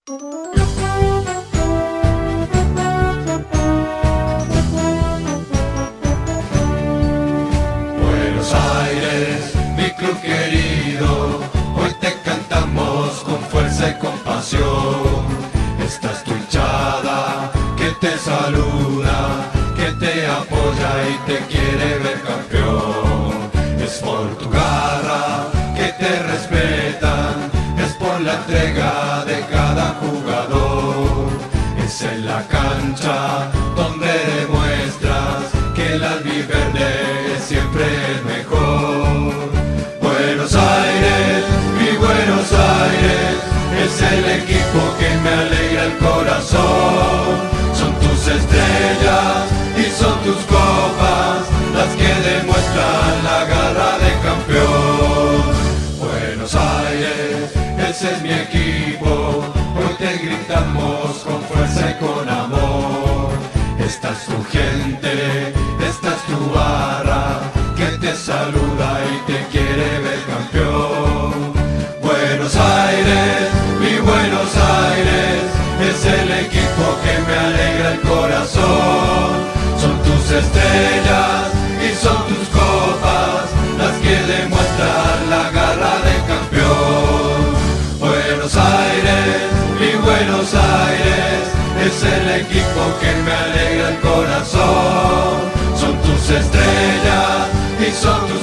Buenos Aires, mi club querido, hoy te cantamos con fuerza y con pasión. Esta es tu hinchada que te saluda, que te apoya y te quiere ver campeón. Es por tu garra que te respetan, es por la entrega de cada jugador. Es en la cancha donde demuestras que el albiverde siempre es mejor. Buenos Aires, mi Buenos Aires, es el equipo que me alegra el corazón. Son tus estrellas y son tus copas las que demuestran la garra de campeón. Buenos Aires, ese es mi equipo, hoy te gritamos con fuerza y con amor. Esta es tu gente, esta es tu barra, que te saluda y te quiere ver campeón. Buenos Aires, mi Buenos Aires, es el equipo que me alegra el corazón. Son tus estrellas y son tus copas las que demuestran la garra de campeón. Buenos Aires, mi Buenos Aires, es el equipo que me alegra el corazón. Son tus estrellas y son tus